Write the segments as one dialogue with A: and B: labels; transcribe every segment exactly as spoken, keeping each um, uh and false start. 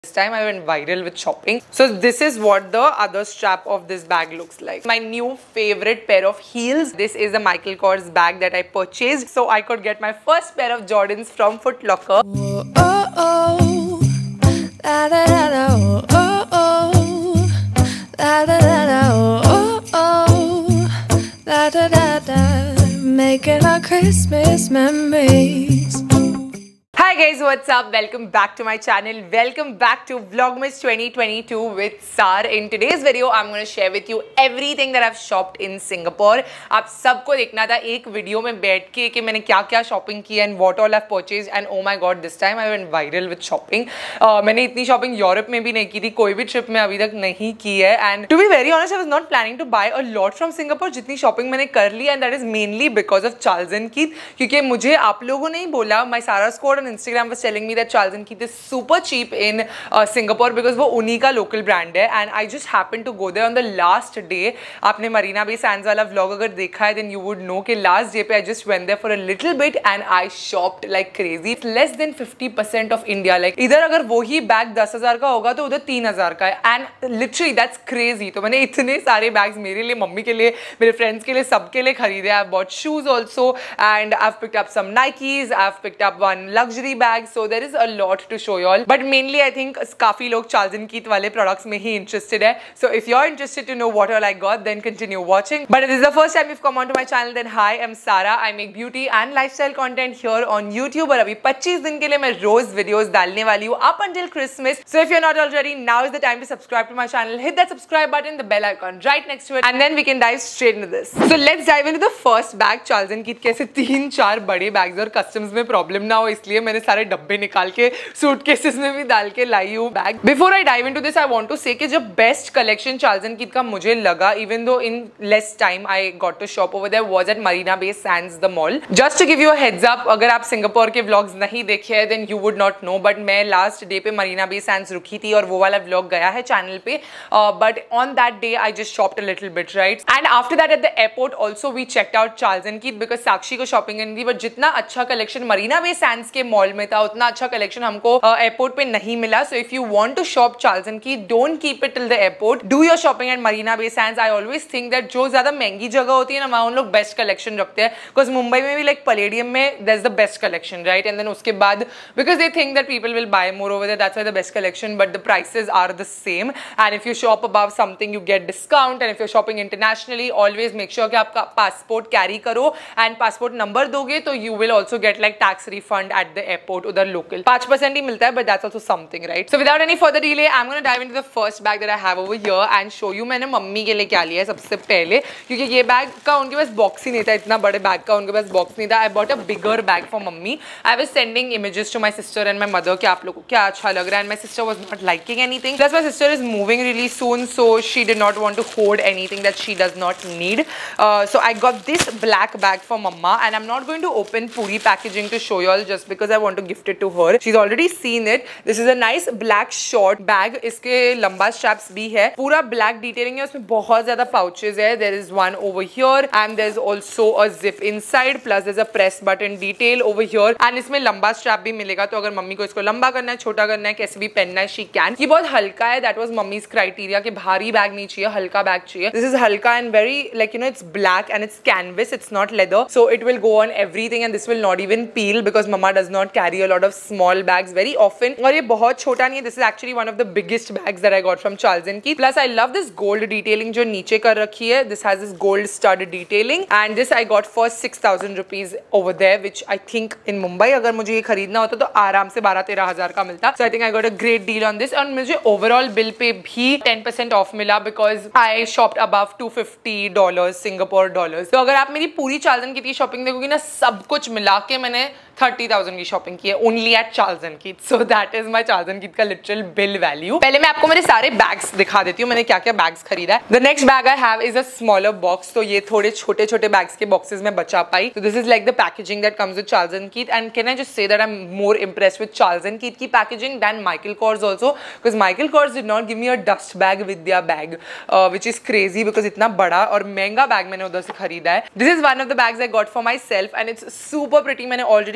A: This time I went viral with shopping. So this is what the other strap of this bag looks like. My new favorite pair of heels. This is a Michael Kors bag that I purchased so I could get my first pair of Jordans from Foot Locker.
B: Oh, oh, oh. La, da, da, da, oh, oh, oh. La, da, da, da, oh, oh, oh. La, da, da, da. Making our Christmas memories.
A: Hi guys, what's up? Welcome back to my channel. Welcome back to Vlogmas twenty twenty-two with Sar. In today's video, I'm going to share with you everything that I've shopped in Singapore. आप सबको देखना था एक video में बैठ के कि मैंने क्या क्या शॉपिंग की and what all I've purchased and oh my god, this time I went viral with shopping. Uh, मैंने इतनी शॉपिंग यूरोप में भी नहीं की थी, कोई भी ट्रिप में अभी तक नहीं की है. And to be very honest, I was not planning to buy a lot from Singapore. जितनी शॉपिंग मैंने कर ली and that is mainly because of Charles and Keith. क्योंकि मुझे आप लोगों ने ही बोला, my Sarah's code on Instagram was telling me that Charles and Keith is super cheap in uh, Singapore because वो उन्हीं का local brand है and I just happened to go there on the last day. आपने Marina Bay Sands वाला vlog अगर देखा है then you would know कि last day पे I just went there for a little bit and I shopped like crazy. It's less than fifty percent of India. Like इधर अगर वही bag दस हजार का होगा तो उधर तीन हजार का है and literally that's crazy. तो मैंने इतने सारे बैग्स मेरे लिए, मम्मी के लिए, मेरे फ्रेंड्स के लिए, सबके लिए खरीदे. I've bought shoes also and I've picked up some Nikes. I've picked up one luxury bag. So there is a lot to show you all. But mainly I think काफी लोग Charles and Keith वाले products में ही interested है. So if you're interested to know what all I got, then continue watching. But if this is the first time you've come onto my channel, then hi, I'm Sara. I make beauty and lifestyle content here on YouTube. और अभी पच्चीस दिन के लिए मैं रोज videos डालने वाली हूँ up until Christmas. So if you're not already, now is the time to subscribe to my channel. Hit that subscribe button, the bell icon right next to it, and then we can dive straight into this. So let's dive into the first bag. Charles and Keith के ऐसे तीन चार बड़े bags और customs में problem ना हो इसलिए मैंने सारे डब्बे निकाल के सूटकेसेस में भी डाल के लाई हूँ bag. Before I dive into this I want to say कि जब best collection Charles and Keith का मुझे लगा, even though in less time I got to shop over there, was at Marina Bay Sands the mall. Just to give you a heads up, अगर आप Singapore के vlogs नहीं देखे हैं then you would not know, but मैं last day पे Marina Bay Sands रुकी थी और वो वाला व्लॉग गया है चैनल पे. But on that day I just shopped a little bit, right? And after that at the airport also we checked out Charles and Keith because Sakshi को शॉपिंग करनी थी. बट जितना अच्छा कलेक्शन मरीना बे सैंड्स के mall में था उतना अच्छा कलेक्शन हमको एयरपोर्ट uh, पे नहीं मिला. So if you want to shop Charles and Keith, don't keep it till the airport, do your shopping at Marina Bay Sands. I always think that जो ज्यादा महंगी जगह होती है ना वहां उन लोग बेस्ट कलेक्शन रखते हैं, बिकॉज मुंबई में भी लाइक पैलेडियम में there is the best collection, right? And then उसके बाद because they think that people will buy more over there, that's why the best collection, but the prices are the same. And if you shop above something you get discount. And if you shopping internationally always make sure कि आपका passport carry करो and passport number दोगे तो you will also get like tax refund at the airport. उधर local पांच percent ही मिलता है, but that's also something, right? So without any further delay, I'm going to dive into the first bag that I have over here and show you मैंने mummy के लिए क्या लिया है सबसे पहले, क्योंकि ये बैग का उनके पास बॉक्स ही नहीं था, इतना बड़े बैग का उनके पास बॉक्स नहीं था. I bought a bigger bag for mummy. I was sending images to my sister and my mother कि आप लोगों को क्या अच्छा लग रहा है, and my sister was not liking anything. Plus my sister is moving really soon, so she did not want to hoard anything that she does not need. Uh, so I got this black bag for mama, and I'm not going to open puri packaging to show you all just because I want to gift it to her. She's already seen it. This is a nice black short bag. इसके लंबा straps भी है, पूरा black detailing है, उसमें बहुत ज़्यादा pouches है. There is one over here and there's also a zip inside, plus there's a press button detail over here. And इसमें लंबा strap भी मिलेगा, तो अगर मम्मी को इसको लंबा करना है, छोटा करना है, कैसे भी पहनना है, she can. ये बहुत हल्का है, that was मम्मी's criteria कि भारी बैग नहीं चाहिए, हल्का बैग चाहिए. This is हल्का and very like you know it's black and it's canvas, it's not leather, so it will go on everything and this will not even peel because mama does not carry a lot of small bags very often. और ये बहुत छोटा नहीं है. This is actually one of the biggest bags that I got from Charles and Keith. Plus I love this gold detailing जो नीचे कर रखी है. This has this gold stud detailing and this I got for six thousand rupees over there, which I think in Mumbai अगर मुझे ये खरीदना होता तो आराम से बारह तेरह हजार का मिलता. So I think I got a great deal on this. और मुझे overall bill पे भी ten percent off मिला because I shopped above two hundred fifty dollars Singapore dollars. तो अगर आप मेरी पूरी Charles and Keith की शॉपिंग देखोगी ना, सब कुछ मिला के मैंने thirty thousand की शॉपिंग की है only at Charles and Keith. So that is my Charles and Keith का लिटरल बिल वैल्यू. पहले मैं आपको मेरे सारे बैग्स दिखा देती हूँ, मैंने क्या क्या बैग्स खरीदा है. The next bag I have is a smaller box. तो ये थोड़े छोटे छोटे बैग्स के बॉक्सेस में बचा पाई. तो this is like the packaging that comes with Charles and Keith. And can I just say that I am more impressed with Charles and Keith की packaging than Michael Kors also, because Michael Kors did not give me a dust bag with their bag, which is crazy because इतना बड़ा और महंगा bag मैंने उधर से खरीदा है. This is one of the bags I got for myself and it's super pretty. मैंने ऑलरेडी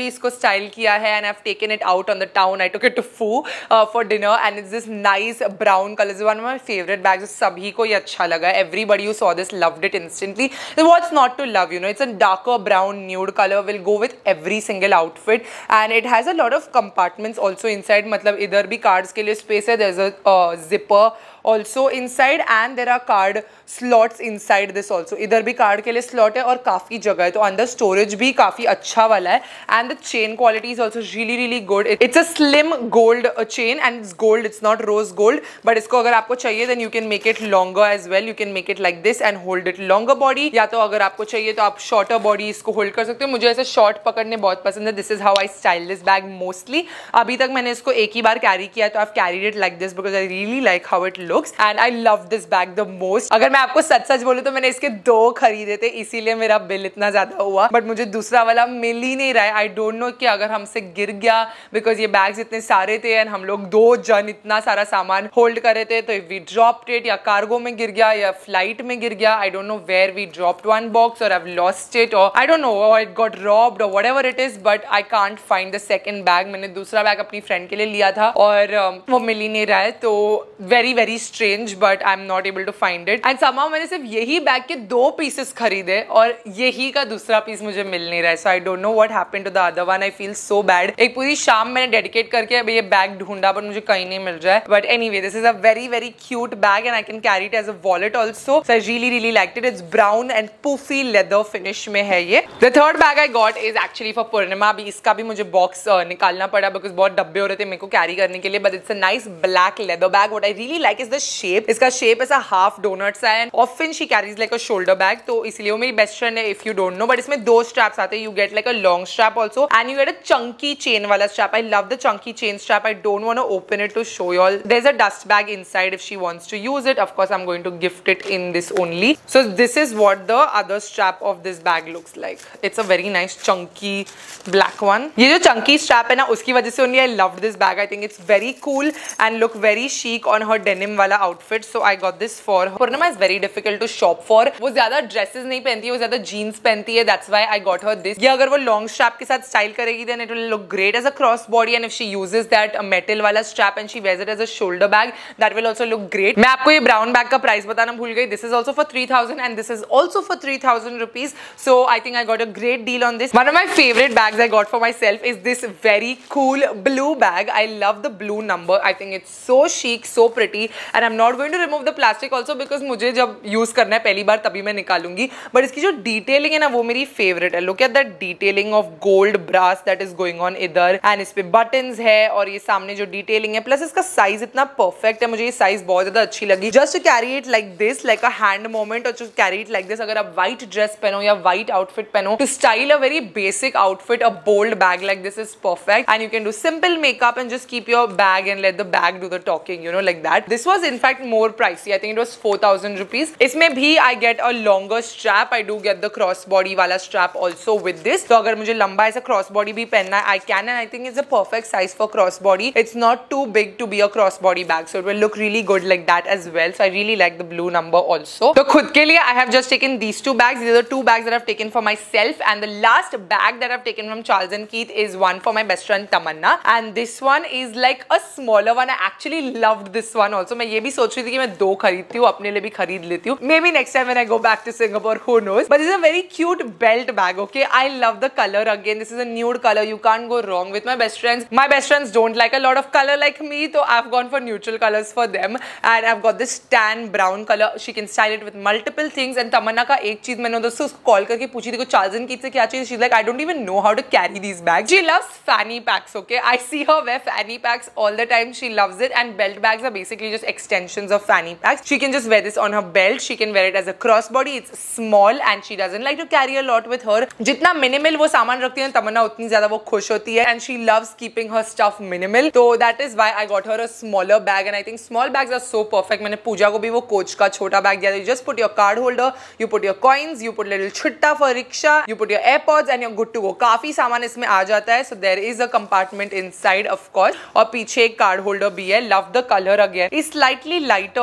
A: सिमिलरली इसको स्टाइल किया है and I have taken it out on the town. I took it to Foo for dinner and it's this nice brown colour. One of my favourite bags. सभी को ये अच्छा लगा. Everybody who saw this loved it instantly. What's not to love, you know. It's a darker brown nude colour, will go with every single outfit and it has a lot of compartments also inside. मतलब इधर भी cards के लिए space है. There is a zipper also inside and there are card slots inside this also. इधर भी card के लिए स्लॉट है और काफी जगह है, तो अंदर स्टोरेज भी काफी अच्छा वाला है. And the chain quality is also really really good. It's a slim gold chain and it's gold, it's not rose gold. But इसको अगर आपको चाहिए then you can make it longer as well. You can make it like this and hold it longer body, या तो अगर आपको चाहिए तो आप शॉर्टर बॉडी इसको होल्ड कर सकते हो. मुझे ऐसे शॉर्ट पकड़ने बहुत पसंद है. This is how I style this bag mostly. अभी तक मैंने इसको एक ही बार कैरी किया, तो I have carried it like this because I really like how it looks and I love this bag the most. अगर मैं आपको सच सच बोलूं तो मैंने इसके दो खरीदे थे, इसीलिए मेरा बिल इतना ज्यादा हुआ. बट मुझे दूसरा वाला मिल ही नहीं रहा है. आई डोंट नो कि अगर हमसे गिर गया, बिकॉज ये बैग्स इतने सारे थे एंड हम लोग दो जन इतना सारा सामान होल्ड कर रहे थे, तो इफ वी ड्रॉप्ड इट या कार्गो में गिर गया या फ्लाइट में गिर गया, I don't know where we dropped one box और आई हैव लॉस्ट इट और आई डोंट नो और इट गॉट रॉब्ड और whatever it is. But I can't find the second bag. मैंने दूसरा बैग अपनी फ्रेंड के लिए लिया था और um, वो मिल ही नहीं रहा है. तो very very strange, but I am not able to find it. And somehow मैंने सिर्फ यही बैग के दो पीसेस खरीदे और यही का दूसरा पीस मुझे मिल नहीं रहा है. So I don't know what happened to the other one. I feel so bad. एक पूरी शाम मैंने डेडिकेट करके अभी ये बैग ढूंढा बट मुझे कहीं नहीं मिल रहा है. But anyway, this is a very very cute bag and I can carry it as a wallet also. So I really really liked it. It's brown and puffy leather finish में है ये. The third bag I got is actually for Purnima. अभी इसका भी मुझे box uh, निकालना पड़ा because बहुत डब्बे हो रहे थे मेरे को कैरी करने के लिए. But it's a nice black leather bag. What I really like is the shape. इसका शेप ऐसा हाफ डोनट्स है and often she carries like a shoulder bag, तो इसलिए वो मेरी बेस्ट फ्रेंड है if you don't know. But इसमें दो स्ट्रैप्स आते हैं. You get like a long strap also and you get a chunky chain वाला strap. I love the chunky chain strap. I don't want to open it to show you all. There is a dust bag inside if she wants to use it. Of course I am going to gift it in this only. So this is what the other strap of this bag looks like. It's a very nice chunky black one. ये जो chunky strap है ना, उसकी वजह से only I loved this bag. I think it's very cool and look very chic on her denim वाला outfit. So I got this for her. Purnima is very difficult to shop for. वो ज्यादा dresses नहीं पहनती है, वो ज्यादा jeans पहनती है. That's why I got her this. ये अगर वो लॉन्ग स्ट्रैप के साथ स्टाइल करेगी then it will look great as a cross body and if she uses that metal वाला strap and she wears it as a shoulder bag, that will also look great. मैं आपको ये brown bag का price बताना भूल गई. This is also for three thousand and this is also for three thousand rupees. So I think I got a great deal on this. One of my favourite bags I got for myself is this very cool blue bag. I love the blue number. I think it's so chic, so pretty and I am not going to remove the plastic also because मुझे जब use करना है पहली बार तभी मैं निकालूंगी. But इसकी जो detailing है ना वो मेरी फेवरेट है. Look at that detailing of gold brass that is going on इधर एंड इस पे बटन्स है और ये सामने जो डिटेलिंग है, प्लस इसका साइज इतना परफेक्ट है. मुझे ये साइज बहुत ज्यादा अच्छी लगी. Just carry it like this, like a hand moment, और just carry it like this. अगर आप व्हाइट ड्रेस पहनो या व्हाइट आउटफिट पहनो to style a very basic outfit, a bold bag like this is perfect and you can do simple makeup and just keep your bag and let the bag do the talking, you know, like that. This was in fact more pricey. I think it was four thousand rupees. इसमें भी I get a longer strap. I do get the cross body वाला strap also with this. तो अगर मुझे लंबा ऐसा cross body भी पहनना है I can and I think it's a perfect size for cross body. It's not too big to be a cross body bag, so it will look really good like that as well. So I really like the blue number also. तो खुद के लिए I have just taken these two bags. These are the two bags that I've taken for myself, and the last bag that I've taken from Charles and Keith is one for my best friend Tamanna, and this one is like a smaller one. I actually loved this one also. मैं ये भी सोच रही थी कि मैं दो खरीदती हूँ, अपने लिए भी खरीद लेती हूँ. Maybe next time when I go back to Singapore, who knows? But this is a very cute belt bag. Okay, I love the color again. This is a nude color. You can't go wrong with my best friends. My best friends don't like a lot of color like me, so I've gone for neutral colors for them, and I've got this tan brown color. She can style it with multiple things. And Tamanna का एक चीज मैंने दोस्तों उसको call करके पूछी थी को चार्ल्स एंड कीथ से क्या चाहिए. She's like, I don't even know how to carry these bags. She loves fanny packs. Okay, I see her wear fanny packs all the time. She loves it, and belt bags are basically just extensions of fanny packs. She can just wear this on her belt. She can wear it as a crossbody. It's small and she doesn't like to carry a lot with her. जितना minimal वो सामान रखती है तमन्ना उतनी ज्यादा वो खुश होती है, and she loves keeping her stuff minimal. So that is why I got her a smaller bag, and I think small bags are so perfect. मैंने पूजा को भी वो कोच का छोटा बैग दिया था. You just put your card holder, you put your coins, you put little छुट्टा for rickshaw, you put your AirPods and you're good to go. काफी सामान इसमें आ जाता है. So there is a compartment inside of course, और पीछे एक card holder भी है. Love the color again. It's slightly lighter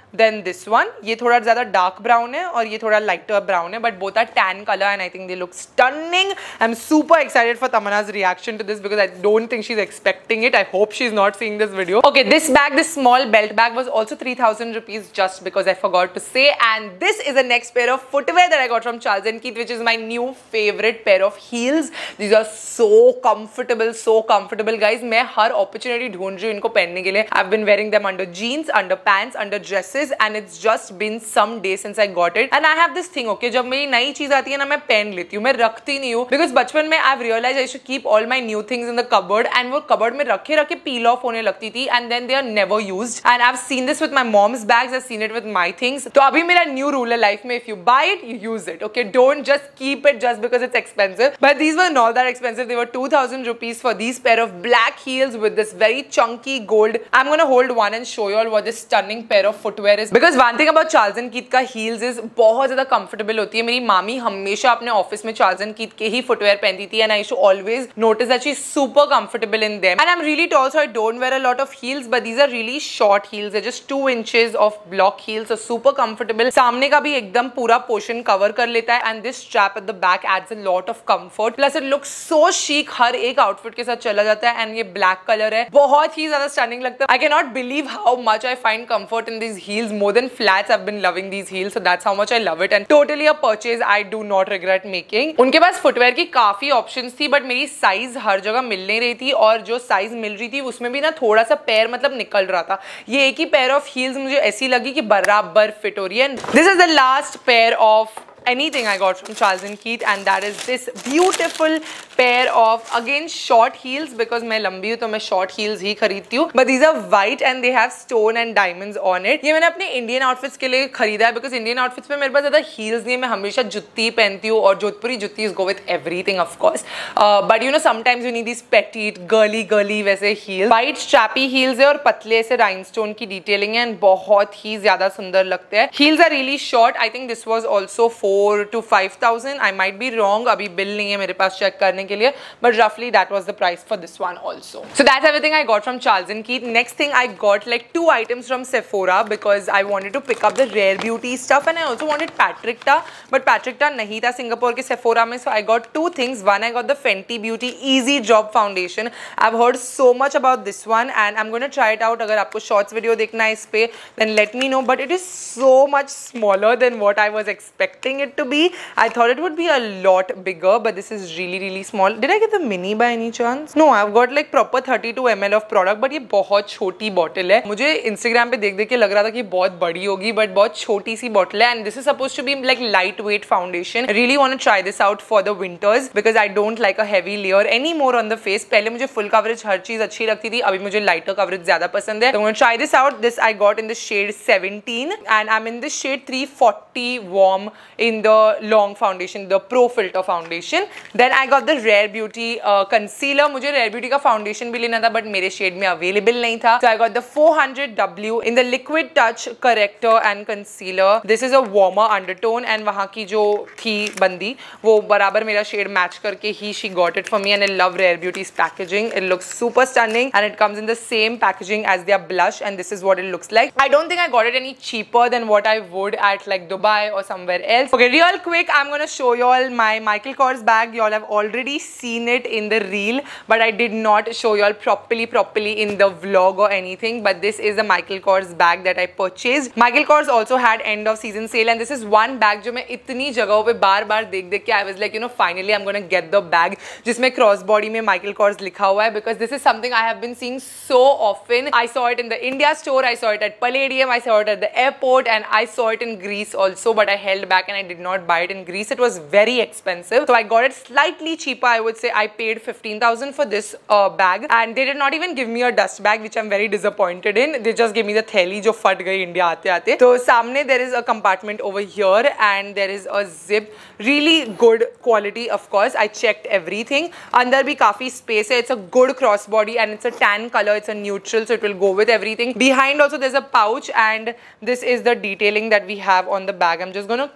A: than this one, ये थोड़ा ज़्यादा डार्क ब्राउन है और ये थोड़ा लाइटर ब्राउन है, but both are tan colour and I think they look stunning. I am super excited for Tamanna's reaction to this because I don't think she's expecting it. I hope she's not seeing this video. Okay, this bag, this small belt bag was also three thousand rupees just because I forgot to say. And this is the next pair of footwear that I got from Charles and Keith, which is my new favorite pair of heels. These are so comfortable, so comfortable, guys. मैं हर opportunity ढूंढ रही हूँ इनको पहनने के लिए. I've been wearing them under jeans, under pants, under dresses, and it's just been some days since I got it. And I have this thing, okay, जब मेरी नई चीज आती है ना, मैं पहन लेती हूँ, मैं रखती नहीं हूँ, because बचपन में I've realized I should keep all my new things in the cupboard, and वो cupboard में रखे रखे peel off होने लगती थी, and then they are never used. And I've seen this with my mom's bags, I've seen it with my things. तो अभी मेरा new rule है life में, if you buy it, you use it, okay? Don't just keep it just because it's expensive. But these were not that expensive. They were two thousand rupees for these pair of black heels with this very chunky gold. I'm gonna hold one and show you all what this stunning pair of footwear is. Because one thing about Charles and Keith का heels is बहुत ज़्यादा comfortable होती है. मेरी मामी हमेशा अपने office में Charles and Keith के ही footwear पहनती थी, and I used to always notice that she's super comfortable in them. And I'm really tall, so I don't wear a lot of heels, but these are really short heels. They're just two inches of block heels, so super comfortable. सामने का भी एकदम पूरा portion cover कर लेता है, and this strap at the back adds a lot of comfort. Plus it looks so chic, हर एक outfit के साथ चला जाता है, and ये black color है, बहुत ही ज़्यादा stunning लगता है. I cannot believe how much I find comfort in these heels. More than flats, I've been loving these heels, so that's how much I love it, and totally a purchase I do not regret making. उनके पास footwear की काफी options थी, but मेरी size हर जगह मिल नहीं रही थी, और जो size मिल रही थी उसमें भी ना थोड़ा सा पैर मतलब निकल रहा था. ये एक ही pair of heels मुझे ऐसी लगी कि बराबर fit हो रही है. This is the last pair of anything I got from Charles and Keith, and that is this beautiful pair of again short heels, because मैं लंबी हूँ तो मैं short heels ही खरीदती हूँ. But these are white and they have stone and diamonds on it. ये मैंने अपने Indian outfits के लिए खरीदा है, because Indian outfits में मेरे पास ज़्यादा heels नहीं है. मैं हमेशा जुत्ती पहनती हूँ, और जोधपुरी जुत्तीस go with everything of course. Uh, but you know sometimes you need these petite girly girly वैसे heels. White strappy heels है और पतले से rhinestone की detailing है, and बहुत ही ज़्यादा सुंदर लगते हैं. Heels are really short. I think this was also four to five thousand. I might be wrong. अभी bill नहीं है मेरे पास check करने के लिए, but roughly that was the price for this one also. So that's everything I got from Charles and Keith. Next thing, I got like two items from Sephora because I wanted to pick up the Rare Beauty stuff, and I also wanted Patrick Ta, but Patrick Ta नहीं था Singapore के Sephora में, so I got two things. One, I got the Fenty Beauty Easy Drop Foundation. I've heard so much about this one, and I'm going to try it out. अगर आपको shorts video देखना है इस पे, then let me know. But it is so much smaller than what I was expecting it to be. I thought it would be a lot bigger, but this is really really small. Did I get the mini by any chance? No, I've got like proper thirty-two milliliters of product, but ये बहुत छोटी bottle है. मुझे Instagram पे देख देख के लग रहा था कि बहुत बड़ी होगी, but बहुत छोटी सी bottle है, and this is supposed to be like lightweight foundation. I really want to try this out for the winters because I don't like a heavy layer anymore on the face. पहले मुझे full coverage हर चीज अच्छी लगती थी, अभी मुझे lighter coverage ज़्यादा पसंद है. So I'm going to try this out. This I got in the shade seventeen, and I'm in this shade three forty warm in the long foundation, the Pro Filter foundation. Then I got the Rare Beauty uh, concealer. मुझे Rare Beauty का foundation भी लेना था, but मेरे shade में available नहीं था. So I got the four hundred W in the Liquid Touch corrector and concealer. This is a warmer undertone, and वहाँ की जो थी बंदी वो बराबर मेरा shade match करके ही she got it for me, and I love Rare Beauty's packaging. It looks super stunning, and it comes in the same packaging as their blush, and this is what it looks like. I don't think I got it any cheaper than what I would at like Dubai or somewhere else. Okay, real quick, I'm gonna show you all my Michael Kors bag. You all have already seen it in the reel, but I did not show you all properly properly in the vlog or anything. But this is the Michael Kors bag that I purchased. Michael Kors also had end of season sale, and this is one bag जो मैं इतनी जगहों पे बार बार देख देख के I was like, you know, finally I'm gonna get the bag जिसमें cross body में Michael Kors लिखा हुआ है, because this is something I have been seeing so often. I saw it in the India store, I saw it at Palladium, I saw it at the airport, and I saw it in Greece also, but I held back and I did not buy it in Greece. It was very expensive, so I got it slightly cheaper. I would say I paid fifteen thousand for this uh, bag, and they did not even give me a dust bag, which I'm very disappointed in. They just gave me the theli जो फट गई India आते आते. तो सामने there is a compartment over here, and there is a zip. Really good quality, of course. I checked everything. अंदर भी काफी space है. It's a good crossbody, and it's a tan color. It's a neutral, so it will go with everything. Behind also there's a pouch, and this is the detailing that we have on the bag. I'm just gonna quickly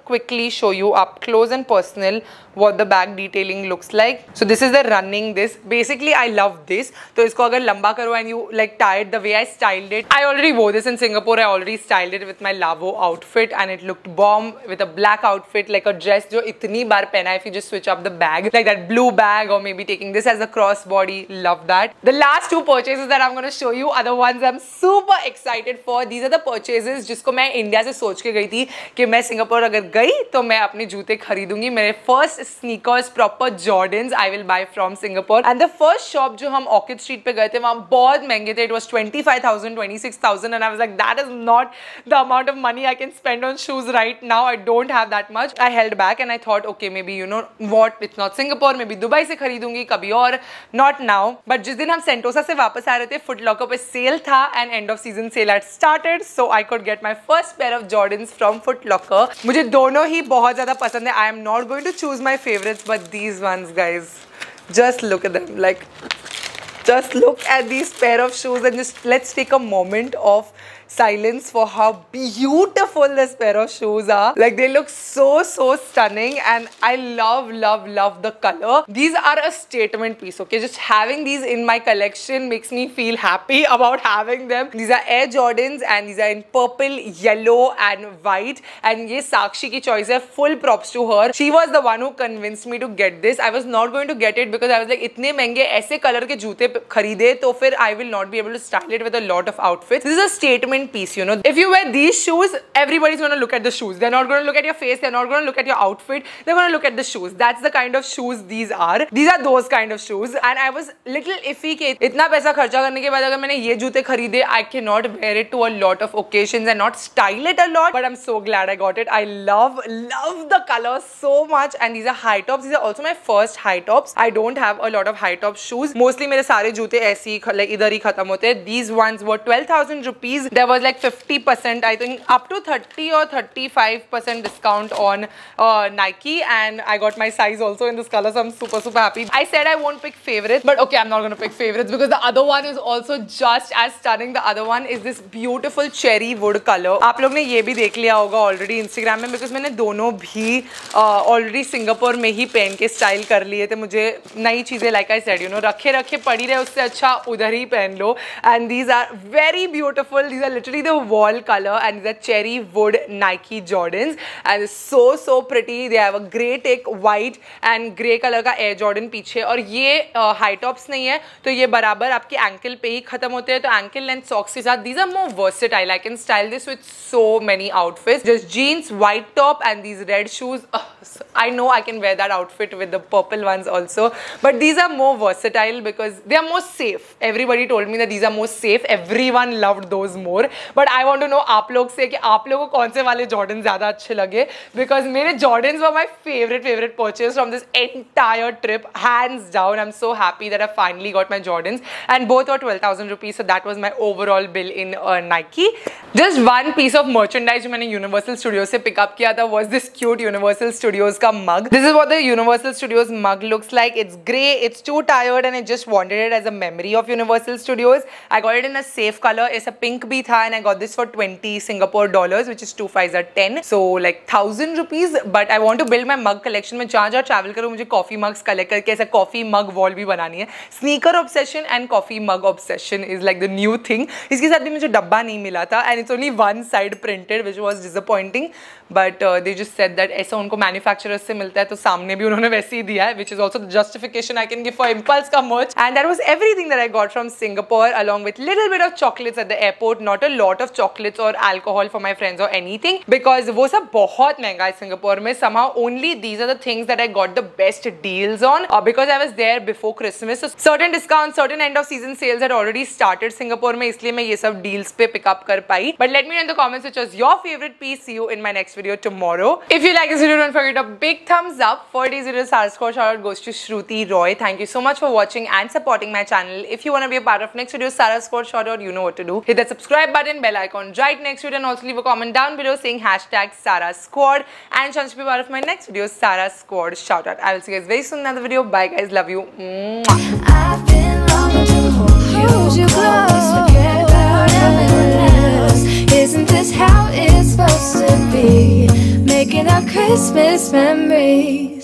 A: literally show you up close and personal what the back detailing looks like. So this is the running this. Basically I love this. तो इसको अगर लंबा करो and you like tie it the way I styled it. I already wore this in Singapore. I already styled it with my Lavo outfit and it looked bomb with a black outfit like a dress जो इतनी बार पहना है. If you just switch up the bag like that blue bag or maybe taking this as a crossbody, love that. The last two purchases that I'm going to show you are the ones I'm super excited for. These are the purchases जिसको मैं India से सोच के गई थी कि मैं Singapore अगर गई तो मैं अपने जूते खरीदूंगी. मेरे first sneakers proper Jordans I will buy from Singapore. And the first shop जो हम Orchid Street पे गए थे वहाँ बहुत महंगे थे. It was twenty-five thousand, twenty-six thousand and I was like that is not the amount of money I can spend on shoes right now. I don't have that much. I held back and I thought okay maybe you know what, it's not Singapore, maybe Dubai से खरीदूंगी कभी और. Not now. But जिस दिन हम Sentosa से वापस आ रहे थे Foot Locker पे सेल था and end of season sale had started, so I could get my first pair of Jordans from Foot Locker. मुझे दोनों ही बहुत ज़्यादा पसंद है. I am not going to choose my favorites, but these ones, guys, just look at them. Like, just look at these pair of shoes and just let's take a moment of silence for how beautiful this pair of shoes are. Like they look so so stunning and I love love love the color. These are a statement piece, okay? Just having these in my collection makes me feel happy about having them. These are Air Jordans and these are in purple, yellow and white, and ye Sakshi ki choice hai. Full props to her. She was the one who convinced me to get this. I was not going to get it because I was like itne महंगे ऐसे color के जूते खरीदे तो फिर I will not be able to style it with a lot of outfits. This is a statement piece, you know. If you wear these shoes, everybody's going to look at the shoes. They're not going to look at your face. They're not going to look at your outfit. They're going to look at the shoes. That's the kind of shoes these are. These are those kind of shoes. And I was little iffy कि इतना पैसा खर्चा करने के बाद अगर मैंने ये जूते खरीदे, I cannot wear it to a lot of occasions and not style it a lot. But I'm so glad I got it. I love, love the color so much. And these are high tops. These are also my first high tops. I don't have a lot of high top shoes. Mostly मेरे सारे जूते ऐसे ही like इधर ही खत्म होते हैं. These ones were twelve thousand rupees. There was like fifty percent, I think up to thirty or thirty-five percent discount on uh, Nike, and I got my size also in this color, so I'm super super happy. I said I won't pick favorites, but okay, I'm not gonna pick favorites because the other one is also just as stunning. The other one is this beautiful cherry wood color. आप लोग ने ये भी देख लिया होगा already Instagram में, because मैंने दोनों भी uh, already सिंगापुर में ही पहन के स्टाइल कर लिए थे. मुझे नई चीजें like I said, you know, रखे रखे पड़ी रहे उससे अच्छा उधर ही पहन लो. And these are very beautiful. These are literally the wall color and these are cherry wood Nike Jordans and it's so so pretty. They have a grey tick, white and grey color का Air Jordan पीछे, और ये high tops नहीं है तो ये बराबर आपके ankle पे ही खत्म होते हैं. तो ankle length socks के साथ these are more versatile. I can style this with so many outfits. Just jeans, white top and these red shoes. Oh, I know I can wear that outfit with the purple ones also, but these are more versatile because they are more safe. Everybody told me that these are more safe. Everyone loved those more, but I want to know आप लोग से कि आप लोगों को कौन से वाले Jordans ज़्यादा अच्छे लगे, because मेरे Jordans were my favorite favorite purchase from this entire trip, hands down. I'm so happy that I finally got my Jordans and both were twelve thousand rupees, so that was my overall bill in uh, Nike. Just one piece of merchandise जो मैंने Universal Studios से pick up किया था was this cute Universal Studios का mug. This is what the Universal Studios mug looks like. It's grey, it's too tired and I just wanted it as a memory of Universal Studios. I got it in a safe color. It's a pink भी था and I got this for twenty Singapore dollars, which is two fives are ten, so like thousand rupees. But I want to build my mug collection. मैं जहाँ जहाँ travel करूँ मुझे coffee mugs collect करके ऐसा coffee mug wall भी बनानी है. Sneaker obsession and coffee mug obsession is like the new thing. इसके साथ भी मुझे डब्बा नहीं मिला था and it's only one side printed, which was disappointing. But uh, they just said that ऐसा उनको manufacturers से मिलता है तो सामने भी उन्होंने वैसे ही दिया है, which is also the justification I can give for Impulse का merch. And that was everything that I got from Singapore, along with little bit of chocolates at the airport. Not a lot of chocolates or alcohol for my friends or anything because वो सब बहुत महंगा है Singapore में. Somehow only these are the things that I got the best deals on uh, because I was there before Christmas. So certain discounts, certain end of season sales had already started Singapore में, इसलिए मैं ये सब deals पे pick up कर पाई. But let me know in the comments which was your favorite piece. See you in my next video tomorrow. If you like this video, don't forget a big thumbs up. For today's video, Sarah score shout out goes to Shruti Roy. Thank you so much for watching and supporting my channel. If you want to be a part of next video, Sarah score shout out, you know what to do. Hit that subscribe button, bell icon right next to it, and also leave a comment down below saying hashtag Sarah Squad and chance to be part of my next video, Sarah Squad shout out. I will see you guys very soon in another video. Bye guys, love you. Mwah. I've been longing to hold you close, forget about everyone else. Isn't this how it's supposed to be? Making up
B: Christmas memories.